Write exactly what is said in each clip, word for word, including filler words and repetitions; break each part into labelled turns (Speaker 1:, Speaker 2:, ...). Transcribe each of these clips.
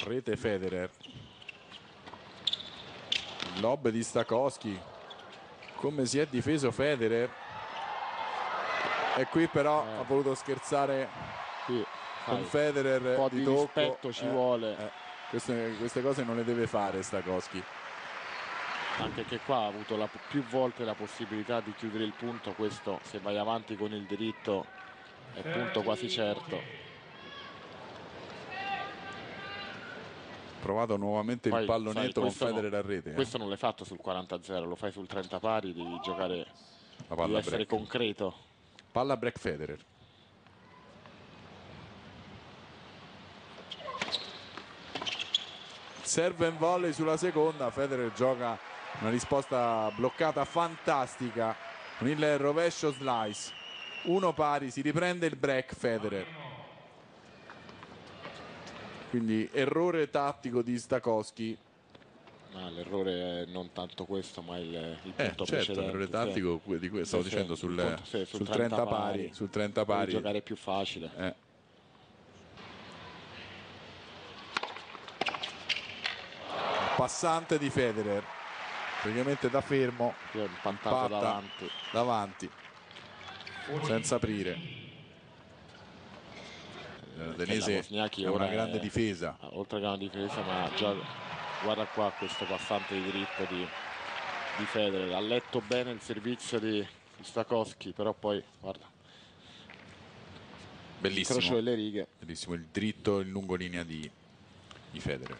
Speaker 1: rete Federer. Il lob di Stakowski. Come si è difeso Federer. E qui però
Speaker 2: eh.
Speaker 1: ha voluto scherzare
Speaker 2: Qui,
Speaker 1: con
Speaker 2: sai,
Speaker 1: Federer.
Speaker 2: un po'
Speaker 1: di,
Speaker 2: di
Speaker 1: tocco.
Speaker 2: rispetto ci
Speaker 1: eh,
Speaker 2: vuole.
Speaker 1: Eh. Queste, queste cose non le deve fare Stakowski.
Speaker 2: Anche che qua ha avuto la, più volte la possibilità di chiudere il punto. Questo, se vai avanti con il diritto, è punto quasi certo.
Speaker 1: Provato nuovamente
Speaker 2: Poi,
Speaker 1: il pallonetto
Speaker 2: sai,
Speaker 1: con Federer
Speaker 2: no,
Speaker 1: a rete.
Speaker 2: questo
Speaker 1: eh.
Speaker 2: non l'hai fatto sul quaranta a zero, lo fai sul trenta pari, devi giocare,
Speaker 1: La palla
Speaker 2: devi essere
Speaker 1: break.
Speaker 2: concreto.
Speaker 1: Palla break Federer. Serve and volley sulla seconda. Federer gioca una risposta bloccata fantastica con il rovescio slice. Uno pari, si riprende il break Federer. Quindi errore tattico di Stakowski.
Speaker 2: Ah, l'errore è non tanto questo, ma il, il
Speaker 1: Eh,
Speaker 2: punto
Speaker 1: certo,
Speaker 2: precedente.
Speaker 1: l'errore tattico
Speaker 2: Sì.
Speaker 1: di cui stavo
Speaker 2: Sì,
Speaker 1: dicendo
Speaker 2: sì,
Speaker 1: sul,
Speaker 2: punto, sì, sul,
Speaker 1: sul
Speaker 2: trenta,
Speaker 1: trenta
Speaker 2: pari,
Speaker 1: pari, sul trenta
Speaker 2: devi
Speaker 1: pari.
Speaker 2: giocare più facile.
Speaker 1: Eh. Passante di Federer, praticamente da fermo,
Speaker 2: impattato davanti.
Speaker 1: davanti senza aprire. Il danese è una grande
Speaker 2: è,
Speaker 1: difesa.
Speaker 2: Oltre che una difesa, ma già guarda qua questo passante di diritto di, di Federer. Ha letto bene il servizio di, di Stakowski, però poi guarda.
Speaker 1: Bellissimo.
Speaker 2: Incrocio delle righe.
Speaker 1: Bellissimo il dritto in lungolinea di, di Federer.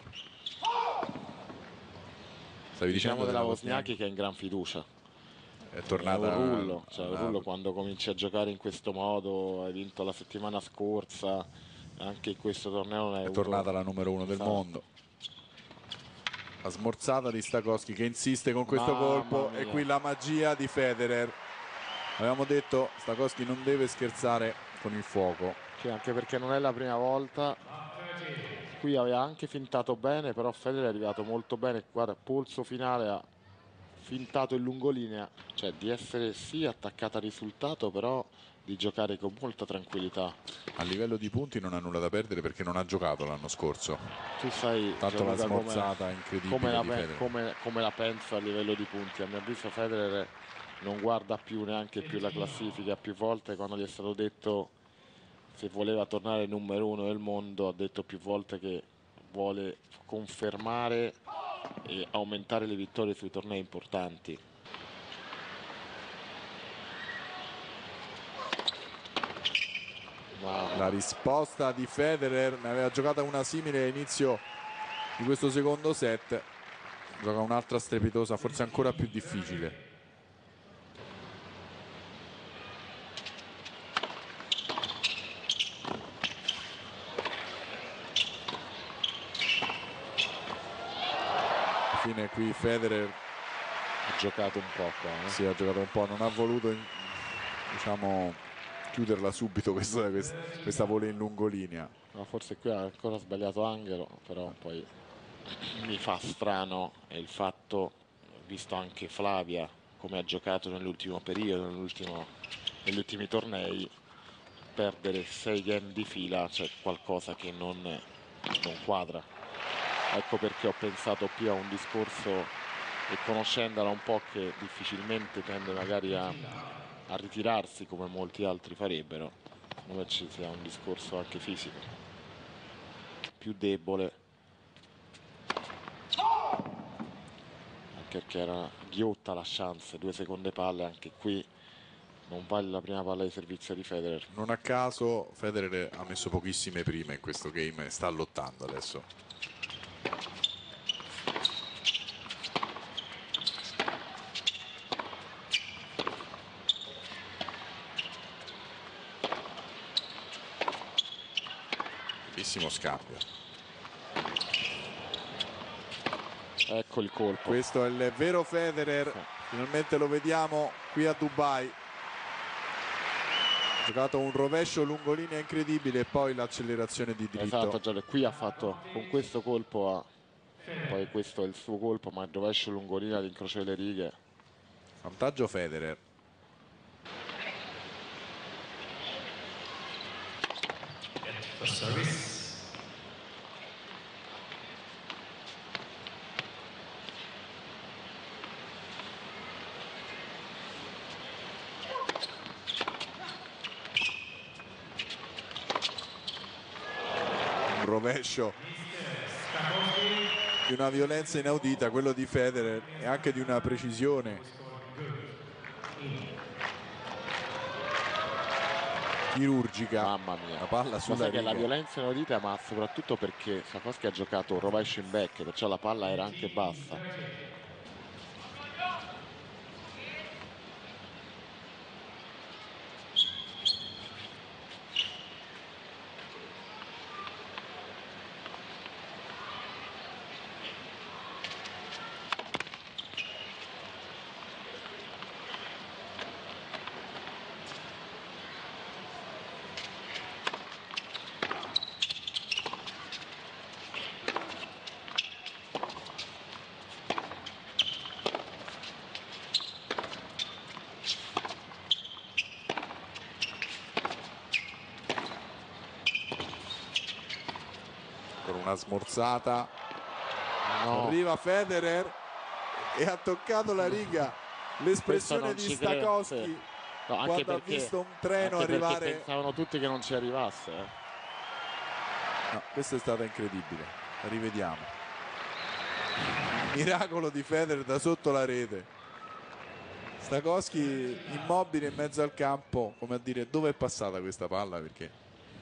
Speaker 1: Stavi
Speaker 2: Diciamo
Speaker 1: dicendo
Speaker 2: della,
Speaker 1: della
Speaker 2: Wozniacki che è in gran fiducia.
Speaker 1: È tornata
Speaker 2: è un rullo, cioè
Speaker 1: alla...
Speaker 2: un rullo quando cominci a giocare in questo modo. Hai vinto la settimana scorsa, anche in questo torneo non hai
Speaker 1: è
Speaker 2: avuto...
Speaker 1: tornata la numero uno del
Speaker 2: esatto.
Speaker 1: mondo. La smorzata di Stakowski che insiste con questo
Speaker 2: Mamma
Speaker 1: colpo
Speaker 2: mia.
Speaker 1: e qui la magia di Federer. Avevamo detto Stakowski non deve scherzare con il fuoco.
Speaker 2: Sì, anche perché non è la prima volta. Qui aveva anche fintato bene, però Federer è arrivato molto bene. Guarda, polso finale, ha fintato in lungolinea, cioè di essere sì attaccata al risultato, però di giocare con molta tranquillità.
Speaker 1: A livello di punti non ha nulla da perdere perché non ha giocato l'anno scorso.
Speaker 2: Tu sai,
Speaker 1: tanto la
Speaker 2: Gianluca,
Speaker 1: smorzata
Speaker 2: come,
Speaker 1: incredibile
Speaker 2: come, la
Speaker 1: di Federer.
Speaker 2: come, come la penso a livello di punti. A mio avviso Federer non guarda più neanche più la classifica. Più volte quando gli è stato detto se voleva tornare numero uno del mondo, ha detto più volte che vuole confermare e aumentare le vittorie sui tornei importanti.
Speaker 1: Wow. La risposta di Federer, ne aveva giocata una simile all'inizio di questo secondo set, gioca un'altra strepitosa, forse ancora più difficile. Alla fine qui Federer
Speaker 2: ha giocato un po' qua, eh?
Speaker 1: Sì, ha giocato un po', non ha voluto diciamo chiuderla subito questa, questa volley in lungolinea.
Speaker 2: No, forse qui ha ancora sbagliato Angelo, però poi mi fa strano il fatto, visto anche Flavia come ha giocato nell'ultimo periodo, nell'ultimo, negli ultimi tornei, perdere sei game di fila, c'è qualcosa che non, non quadra. Ecco perché ho pensato più a un discorso, e conoscendola un po', che difficilmente tende magari a, a ritirarsi come molti altri farebbero. Secondo me ci sia un discorso anche fisico, più debole, anche perché era ghiotta la chance, due seconde palle, anche qui non vale la prima palla di servizio di Federer.
Speaker 1: Non a caso Federer ha messo pochissime prime in questo game e sta lottando adesso. Bellissimo scambio.
Speaker 2: Ecco il colpo.
Speaker 1: Questo è il vero Federer, finalmente lo vediamo qui a Dubai. Ha giocato un rovescio lungolinea incredibile e poi l'accelerazione di dritto.
Speaker 2: Esatto, già qui ha fatto con questo colpo, ha, poi questo è il suo colpo, ma il rovescio lungolinea all'incrocio delle righe.
Speaker 1: Vantaggio Federer. rovescio di una violenza inaudita, quello di Federer, e anche di una precisione chirurgica.
Speaker 2: Mamma mia,
Speaker 1: la palla sulla riga.
Speaker 2: Che la violenza inaudita, ma soprattutto perché Sapkowski ha giocato un rovescio in back, perciò la palla era anche bassa.
Speaker 1: Con una smorzata,
Speaker 2: no.
Speaker 1: Arriva Federer e ha toccato la riga. L'espressione di Sapkowski,
Speaker 2: no, anche
Speaker 1: quando
Speaker 2: perché,
Speaker 1: ha visto un treno
Speaker 2: anche
Speaker 1: arrivare,
Speaker 2: pensavano tutti che non ci arrivasse, eh.
Speaker 1: No, questa è stata incredibile. Rivediamo il miracolo di Federer da sotto la rete. Sapkowski immobile in mezzo al campo, come a dire: dove è passata questa palla? Perché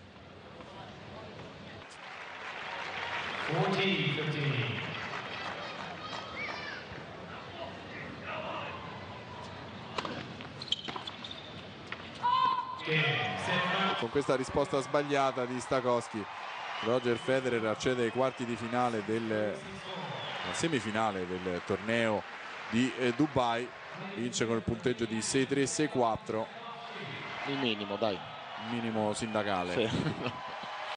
Speaker 1: con questa risposta sbagliata di Sapkowski, Roger Federer accede ai quarti di finale del semifinale del torneo di eh, Dubai, vince con il punteggio di sei tre sei quattro,
Speaker 2: il minimo, dai,
Speaker 1: il minimo sindacale.
Speaker 2: Sì.